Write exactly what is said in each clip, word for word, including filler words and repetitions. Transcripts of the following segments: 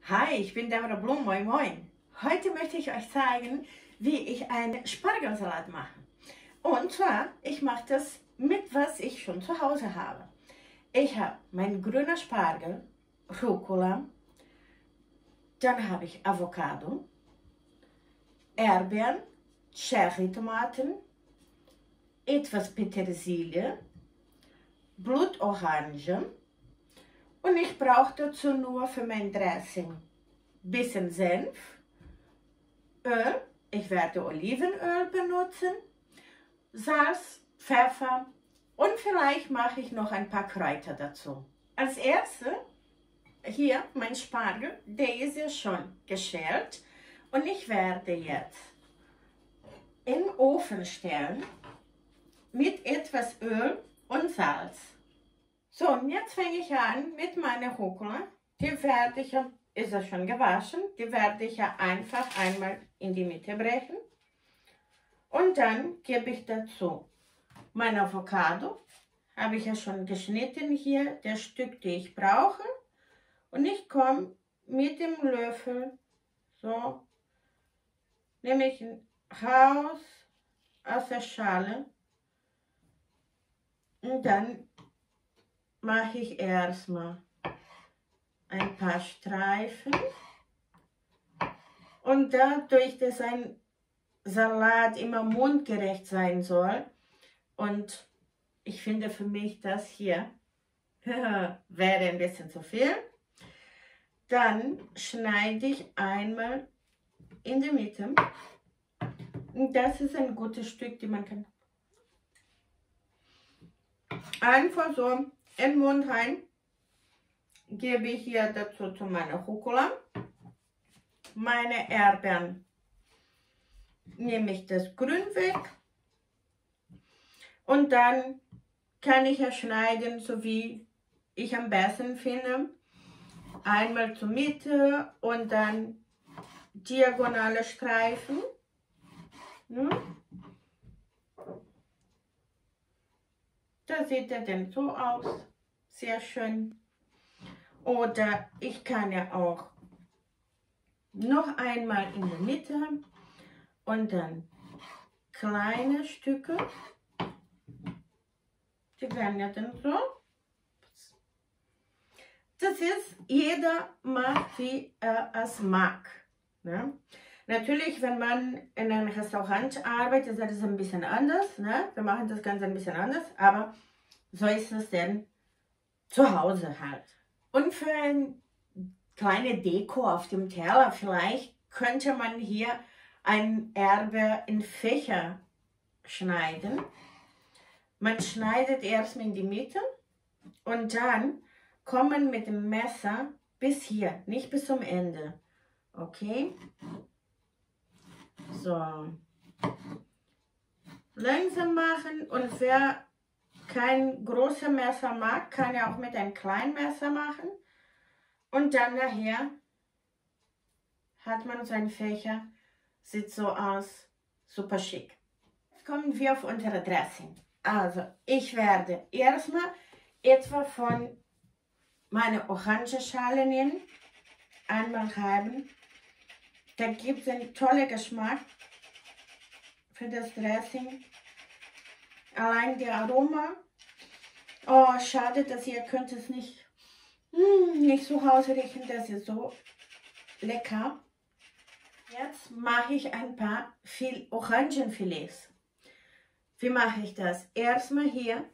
Hi, ich bin Deborah Blum, moin moin. Heute möchte ich euch zeigen, wie ich einen Spargelsalat mache. Und zwar, ich mache das mit, was ich schon zu Hause habe. Ich habe meinen grünen Spargel, Rucola, dann habe ich Avocado, Erdbeeren, Cherrytomaten, etwas Petersilie, Blutorange und ich brauche dazu nur für mein Dressing bisschen Senf, Öl, ich werde Olivenöl benutzen, Salz, Pfeffer und vielleicht mache ich noch ein paar Kräuter dazu. Als erstes hier mein Spargel, der ist ja schon geschält und ich werde jetzt in den Ofen stellen mit etwas Öl und Salz. So, und jetzt fange ich an mit meiner Rucola. Die werde ich, ist ja schon gewaschen, die werde ich ja einfach einmal in die Mitte brechen. Und dann gebe ich dazu mein Avocado, habe ich ja schon geschnitten hier, das Stück, die ich brauche. Und ich komme mit dem Löffel, so, nehme ich raus aus der Schale und dann mache ich erstmal ein paar Streifen und dadurch, dass ein Salat immer mundgerecht sein soll und ich finde für mich das hier wäre ein bisschen zu viel, dann schneide ich einmal in die Mitte und das ist ein gutes Stück, die man kann einfach so in den Mund rein. Gebe ich hier dazu zu meiner Rucola, meine Erdbeeren, nehme ich das Grün weg und dann kann ich ja schneiden, so wie ich am besten finde, einmal zur Mitte und dann diagonale Streifen. Da sieht er dann so aus, sehr schön. Oder ich kann ja auch noch einmal in der Mitte und dann kleine Stücke. Die werden ja dann so. Das ist, jeder macht, wie er es mag. Ne? Natürlich, wenn man in einem Restaurant arbeitet, ist das ein bisschen anders. Ne? Wir machen das Ganze ein bisschen anders, aber so ist es denn zu Hause halt. Und für eine kleine Deko auf dem Teller vielleicht könnte man hier ein Erdbeer in Fächer schneiden. Man schneidet erstmal in die Mitte und dann kommen mit dem Messer bis hier, nicht bis zum Ende. Okay? So. Langsam machen und wer kein großes Messer mag, kann ja auch mit einem kleinen Messer machen. Und dann nachher hat man so einen Fächer, sieht so aus, super schick. Jetzt kommen wir auf unser Dressing. Also ich werde erstmal etwa von meiner Orangenschale nehmen, einmal reiben. Da gibt es einen tollen Geschmack für das Dressing. Allein der Aroma. Oh, schade, dass ihr könnt es nicht, mm, nicht zu Hause riechen. Das ist so lecker. Jetzt mache ich ein paar viel Orangenfilets. Wie mache ich das? Erstmal hier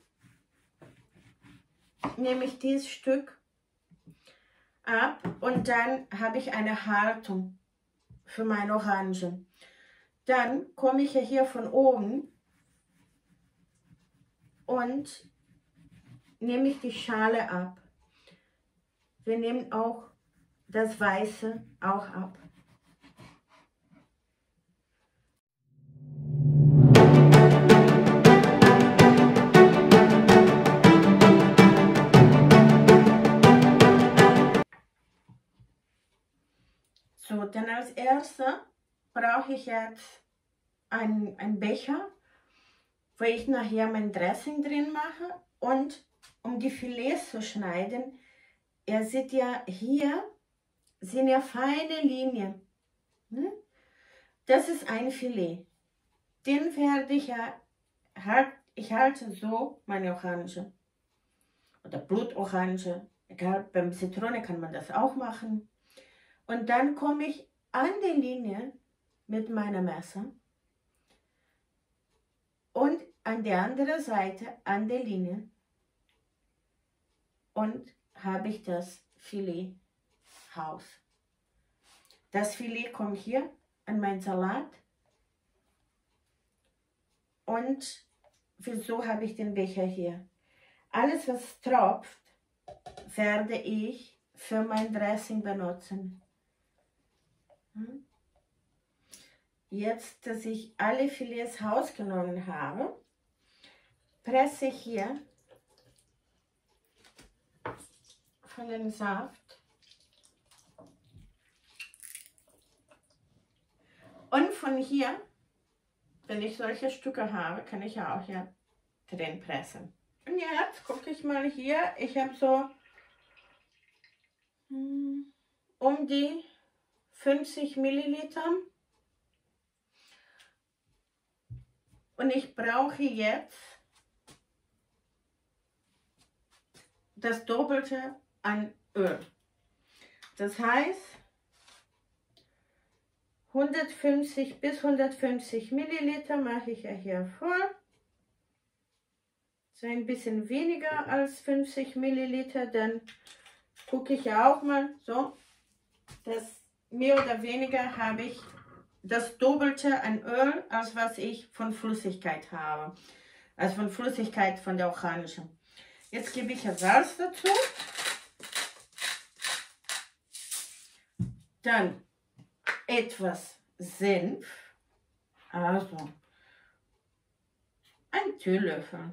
nehme ich dieses Stück ab und dann habe ich eine Haltung für meine Orangen. Dann komme ich hier von oben und nehme ich die Schale ab. Wir nehmen auch das Weiße auch ab. So, dann als erstes brauche ich jetzt einen, einen Becher, wo ich nachher mein Dressing drin mache. Und um die Filets zu schneiden, ihr seht ja hier sind ja feine Linien. Das ist ein Filet. Den werde ich ja, halt, ich halte so meine Orange. Oder Blutorange. Egal, beim Zitrone kann man das auch machen. Und dann komme ich an die Linie mit meinem Messer. Und an die andere Seite an der Linie. Und habe ich das Filet raus. Das Filet kommt hier an meinen Salat. Und wieso habe ich den Becher hier? Alles, was tropft, werde ich für mein Dressing benutzen. Jetzt, dass ich alle Filets rausgenommen habe, presse ich hier von dem Saft und von hier, wenn ich solche Stücke habe, kann ich ja auch hier drin pressen. Und jetzt gucke ich mal hier, ich habe so hm, um die fünfzig Milliliter und ich brauche jetzt das Doppelte an Öl. Das heißt hundertfünfzig bis hundertfünfzig Milliliter mache ich ja hier voll. So ein bisschen weniger als fünfzig Milliliter, dann gucke ich ja auch mal so, dass mehr oder weniger habe ich das Doppelte an Öl, als was ich von Flüssigkeit habe. Also von Flüssigkeit von der Orange. Jetzt gebe ich ja Salz dazu. Dann etwas Senf. Also ein Teelöffel.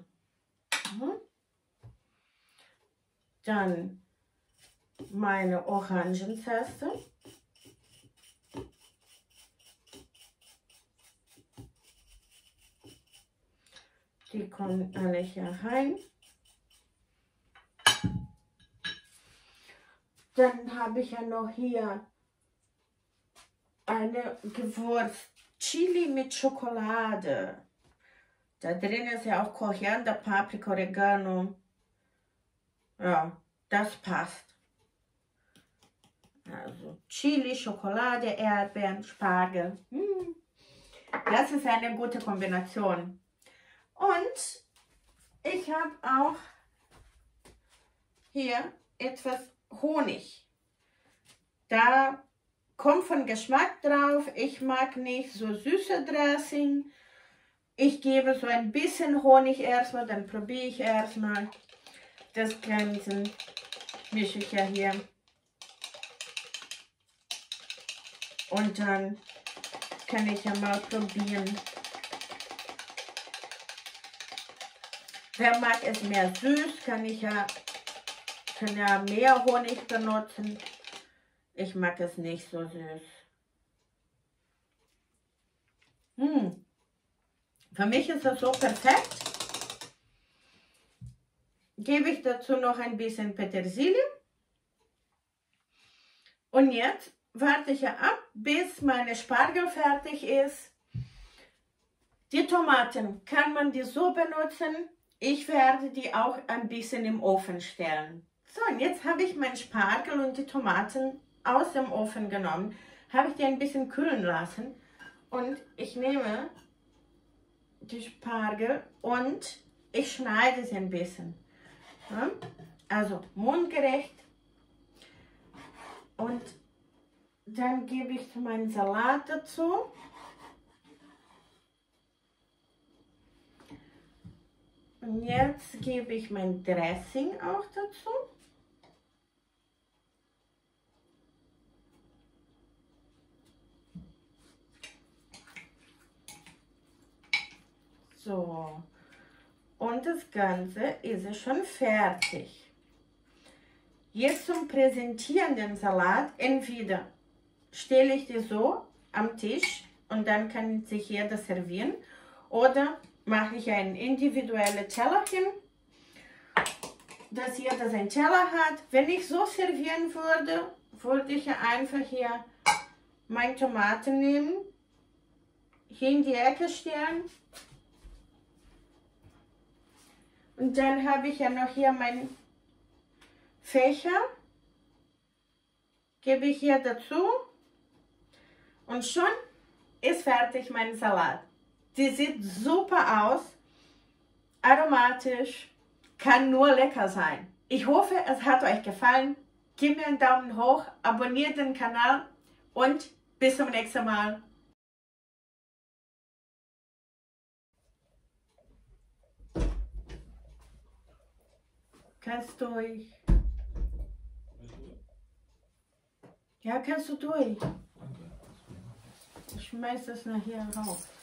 Dann meine Orangenzeste. Die kommen alle hier rein. Dann habe ich ja noch hier eine Gewürz Chili mit Schokolade. Da drin ist ja auch Koriander, Paprika, Oregano. Ja, das passt. Also Chili, Schokolade, Erdbeeren, Spargel. Hm. Das ist eine gute Kombination. Und ich habe auch hier etwas Honig. Da kommt von Geschmack drauf. Ich mag nicht so süße Dressing. Ich gebe so ein bisschen Honig erstmal, dann probiere ich erstmal. Das Ganze mische ich ja hier. Und dann kann ich ja mal probieren. Wer mag es mehr süß, kann ich ja, kann ja mehr Honig benutzen. Ich mag es nicht so süß. Hm. Für mich ist das so perfekt. Gebe ich dazu noch ein bisschen Petersilie. Und jetzt warte ich ja ab, bis meine Spargel fertig ist. Die Tomaten kann man die so benutzen. Ich werde die auch ein bisschen im Ofen stellen. So, und jetzt habe ich meinen Spargel und die Tomaten aus dem Ofen genommen. Habe ich die ein bisschen kühlen lassen. Und ich nehme die Spargel und ich schneide sie ein bisschen. Ja, also mundgerecht. Und dann gebe ich meinen Salat dazu. Und jetzt gebe ich mein Dressing auch dazu. So. Und das Ganze ist schon fertig. Jetzt zum Präsentieren den Salat. Entweder stelle ich die so am Tisch und dann kann sich jeder servieren. Oder mache ich ein individuelles Tellerchen, dass jeder seinen Teller hat. Wenn ich so servieren würde, wollte ich ja einfach hier meine Tomate nehmen, hier in die Ecke stellen. Und dann habe ich ja noch hier meinen Fächer, gebe ich hier dazu und schon ist fertig mein Salat. Die sieht super aus, aromatisch, kann nur lecker sein. Ich hoffe, es hat euch gefallen. Gebt mir einen Daumen hoch, abonniert den Kanal und bis zum nächsten Mal. Kannst durch. Ja, kannst du durch. Ich schmeiß das nachher raus.